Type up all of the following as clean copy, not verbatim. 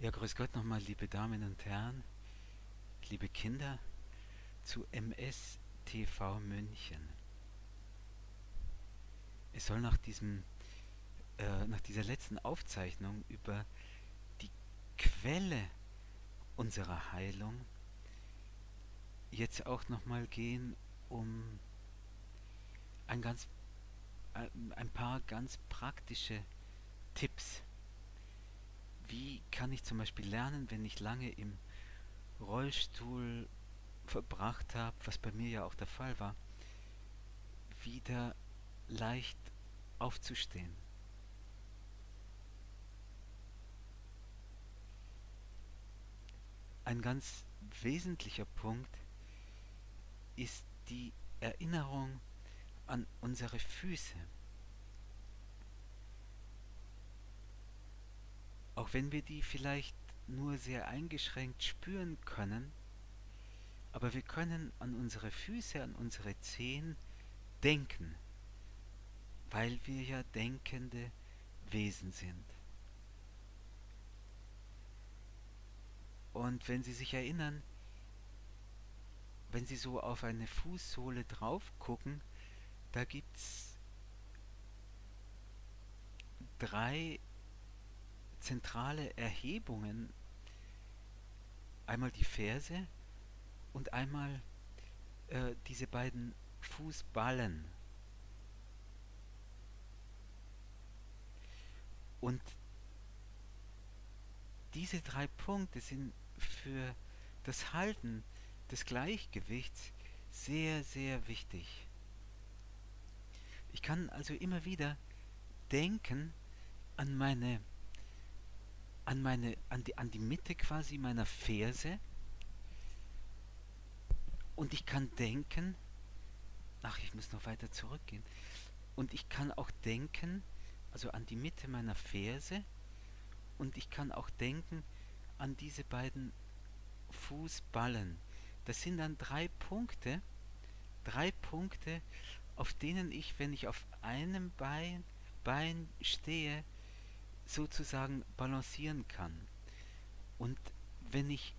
Ja, grüß Gott nochmal, liebe Damen und Herren, liebe Kinder, zu MSTV München. Es soll nach dieser letzten Aufzeichnung über die Quelle unserer Heilung jetzt auch nochmal gehen um ein, ganz, ein paar ganz praktische Tipps. Wie kann ich zum Beispiel lernen, wenn ich lange im Rollstuhl verbracht habe, was bei mir ja auch der Fall war, wieder leicht aufzustehen. Ein ganz wesentlicher Punkt ist die Erinnerung an unsere Füße. Auch wenn wir die vielleicht nur sehr eingeschränkt spüren können, aber wir können an unsere Füße, an unsere Zehen denken, weil wir ja denkende Wesen sind. Und wenn Sie sich erinnern, wenn Sie so auf eine Fußsohle drauf gucken, da gibt es drei zentrale Erhebungen. Einmal die Ferse und einmal diese beiden Fußballen. Und diese drei Punkte sind für das Halten des Gleichgewichts sehr, sehr wichtig. Ich kann also immer wieder denken an an die Mitte quasi meiner Ferse, und ich kann denken, ach, ich muss noch weiter zurückgehen, und ich kann auch denken, also an die Mitte meiner Ferse, und ich kann auch denken an diese beiden Fußballen. Das sind dann drei Punkte, auf denen ich, wenn ich auf einem Bein stehe, sozusagen balancieren kann. Und wenn ich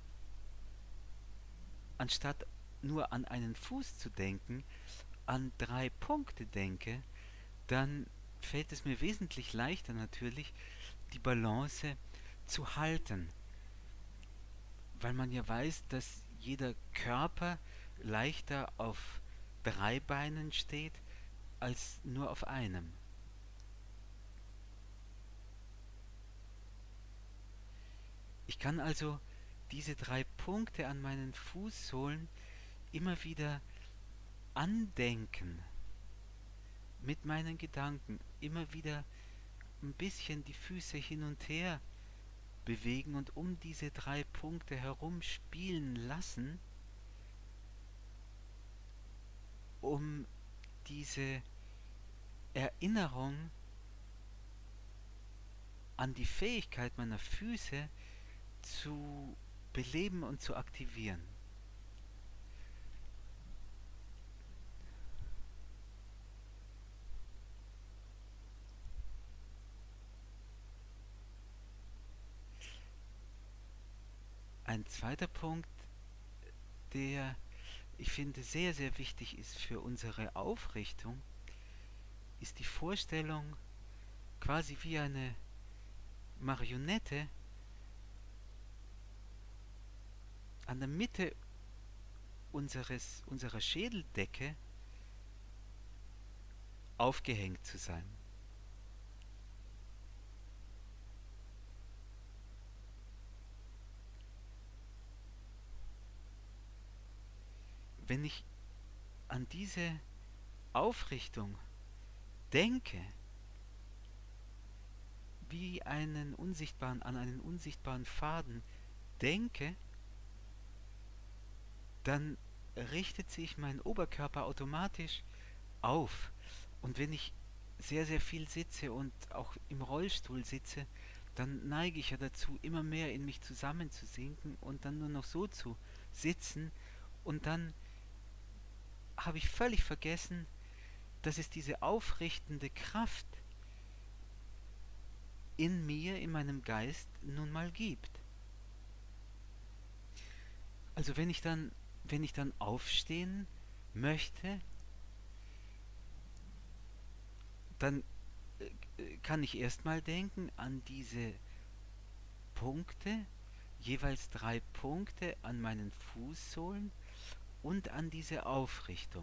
anstatt nur an einen Fuß zu denken, an drei Punkte denke, dann fällt es mir wesentlich leichter natürlich, die Balance zu halten, weil man ja weiß, dass jeder Körper leichter auf drei Beinen steht als nur auf einem. Ich kann also diese drei Punkte an meinen Fußsohlen immer wieder andenken, mit meinen Gedanken, immer wieder ein bisschen die Füße hin und her bewegen und um diese drei Punkte herum spielen lassen, um diese Erinnerung an die Fähigkeit meiner Füße zu beleben und zu aktivieren. Ein zweiter Punkt, der ich finde sehr, sehr wichtig ist für unsere Aufrichtung, ist die Vorstellung, quasi wie eine Marionette an der Mitte unserer Schädeldecke aufgehängt zu sein. Wenn ich an diese Aufrichtung denke, wie an einen unsichtbaren Faden denke, dann richtet sich mein Oberkörper automatisch auf. Und wenn ich sehr, sehr viel sitze und auch im Rollstuhl sitze, dann neige ich ja dazu, immer mehr in mich zusammenzusinken und dann nur noch so zu sitzen. Und dann habe ich völlig vergessen, dass es diese aufrichtende Kraft in mir, in meinem Geist nun mal gibt. Also wenn ich dann aufstehen möchte, dann kann ich erstmal denken an diese Punkte, jeweils 3 Punkte an meinen Fußsohlen und an diese Aufrichtung.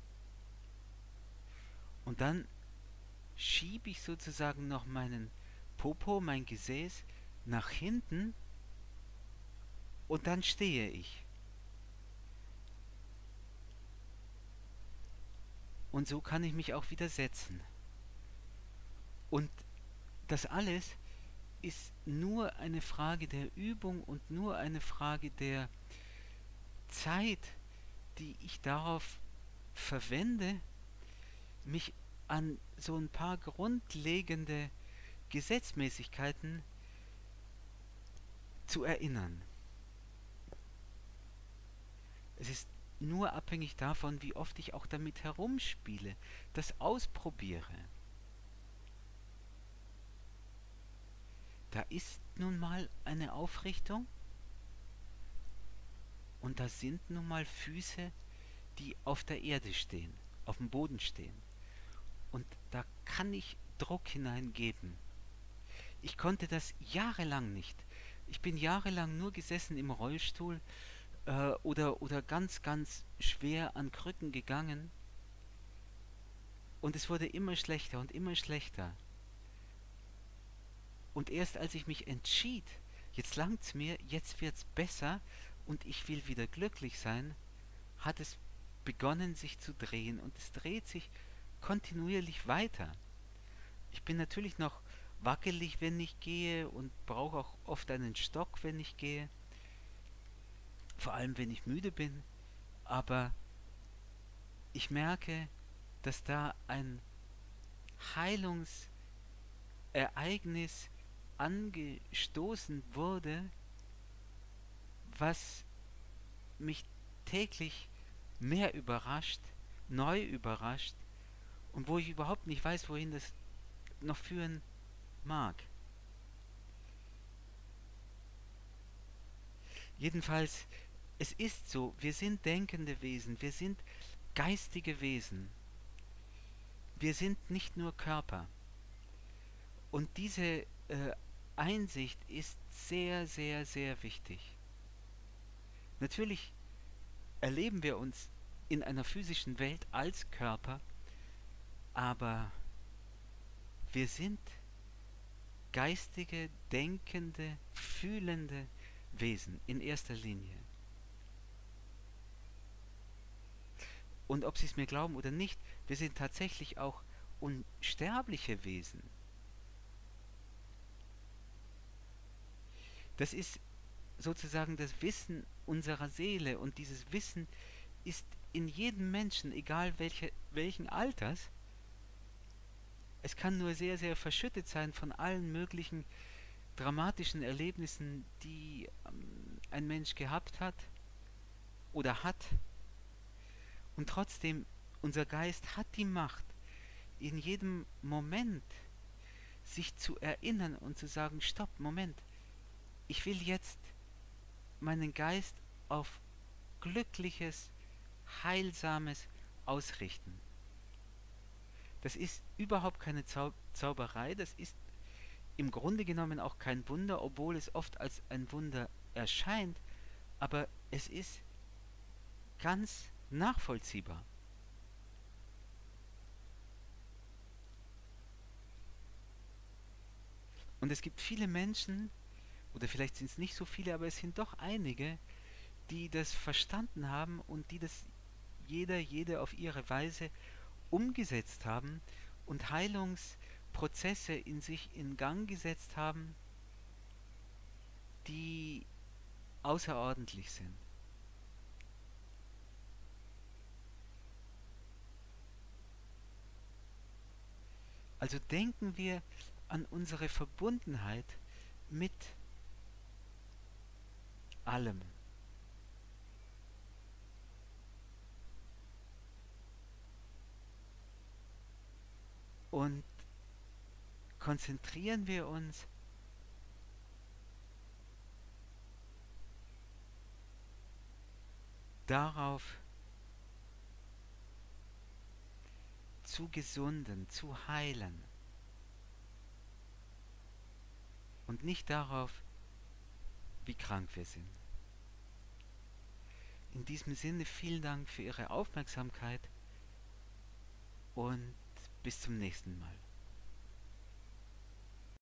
Und dann schiebe ich sozusagen noch meinen Popo, mein Gesäß nach hinten und dann stehe ich. Und so kann ich mich auch wieder setzen. Und das alles ist nur eine Frage der Übung und nur eine Frage der Zeit, die ich darauf verwende, mich an so ein paar grundlegende Gesetzmäßigkeiten zu erinnern. Es ist nur abhängig davon, wie oft ich auch damit herumspiele, das ausprobiere. Da ist nun mal eine Aufrichtung und da sind nun mal Füße, die auf der Erde stehen, auf dem Boden stehen. Und da kann ich Druck hineingeben. Ich konnte das jahrelang nicht. Ich bin jahrelang nur gesessen im Rollstuhl oder ganz, ganz schwer an Krücken gegangen. Und es wurde immer schlechter und immer schlechter. Und erst als ich mich entschied, jetzt langt's mir, jetzt wird's besser und ich will wieder glücklich sein, hat es begonnen sich zu drehen und es dreht sich kontinuierlich weiter. Ich bin natürlich noch wackelig, wenn ich gehe und brauche auch oft einen Stock, wenn ich gehe, vor allem wenn ich müde bin, aber ich merke, dass da ein Heilungsereignis angestoßen wurde, was mich täglich mehr überrascht, neu überrascht und wo ich überhaupt nicht weiß, wohin das noch führen mag. Jedenfalls, es ist so, wir sind denkende Wesen, wir sind geistige Wesen. Wir sind nicht nur Körper. Und diese Einsicht ist sehr, sehr, sehr wichtig. Natürlich erleben wir uns in einer physischen Welt als Körper, aber wir sind geistige, denkende, fühlende Wesen in erster Linie. Und ob Sie es mir glauben oder nicht, wir sind tatsächlich auch unsterbliche Wesen. Das ist sozusagen das Wissen unserer Seele und dieses Wissen ist in jedem Menschen, egal welchen Alters. Es kann nur sehr, sehr verschüttet sein von allen möglichen dramatischen Erlebnissen, die ein Mensch gehabt hat oder hat. Und trotzdem, unser Geist hat die Macht, in jedem Moment sich zu erinnern und zu sagen, stopp, Moment, ich will jetzt meinen Geist auf Glückliches, Heilsames ausrichten. Das ist überhaupt keine Zauberei, das ist im Grunde genommen auch kein Wunder, obwohl es oft als ein Wunder erscheint, aber es ist ganz nachvollziehbar. Und es gibt viele Menschen, oder vielleicht sind es nicht so viele, aber es sind doch einige, die das verstanden haben und die das jede auf ihre Weise umgesetzt haben und Heilungsprozesse in sich in Gang gesetzt haben, die außerordentlich sind. Also denken wir an unsere Verbundenheit mit allem. Und konzentrieren wir uns darauf, zu gesunden, zu heilen und nicht darauf, wie krank wir sind. In diesem Sinne vielen Dank für Ihre Aufmerksamkeit und bis zum nächsten Mal.